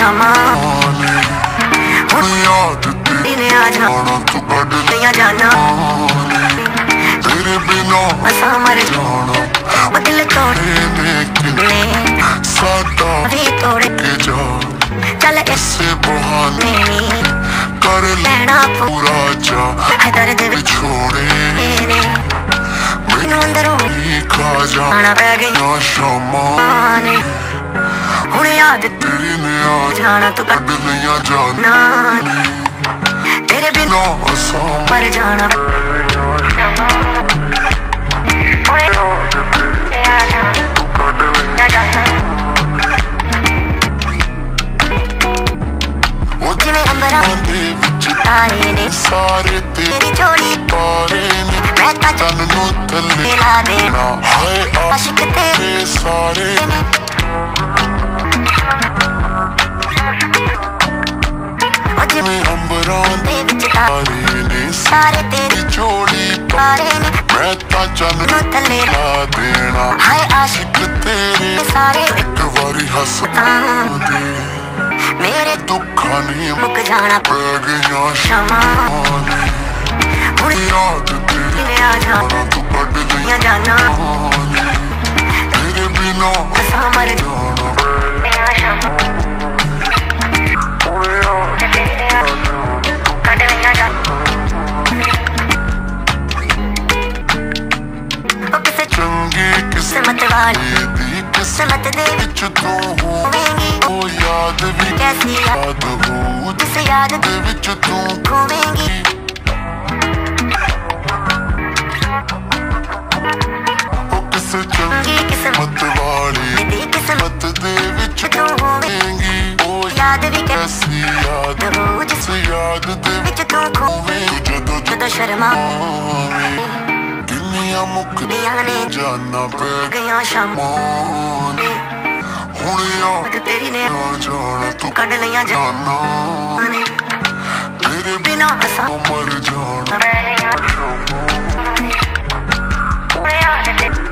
क्षमा याद तेरे आ जाना तू कट लिया जाना तेरे बिना असा मर जाना वो दिल तोड़े सादा भी तोड़ के जा चल इससे बहाने कर लेना पूरा जा है दर्द छोड़े मैनू अंदरों खा जाना पै गया क्षमा हुण याद तेरी ने आ जाना तू कट लिया जाना तेरे बिना असा मर जाना जिवें अंबरां दे विच तारे ने सारे तेरी झोली पारे ने मैं तां चन्न नूं थल्ले ला देना हाय आशिक तेरे सारे जिवें अंबरां दे विच तारे ने सारे तेरी झोली पारे ने मैं तां चन्न नूं थल्ले ला देना हाय आशिक तेरे सारे एक वारी हस दे मेरे दुखा ने मुक जाना पै गया क्षमा हुण याद तेरे आ जाना तू कट लिया जाना तेरे बिना असा मर जाना हुण याद तेरे आ जाना तू कट लिया जाना ओ किसे चंगी किस्मत वाली दी किस्मत दे विच तू होवेंगी ओ याद भी कैसी याद हो जिस याद दे विच तू खोवेंगी ओ किसे चंगी किस्मत वाली दी किस्मत दे विच तू होवेंगी ओ याद भी कैसी याद हो जिस याद दे विच तू खोवेंगी जदों शर्मावे किन्नियां मुकदियां ने जाना पै गया क्षमा हुण याद तेरी ने आ जाना तू कट लिया जाना तेरे बिना असा मर जाना।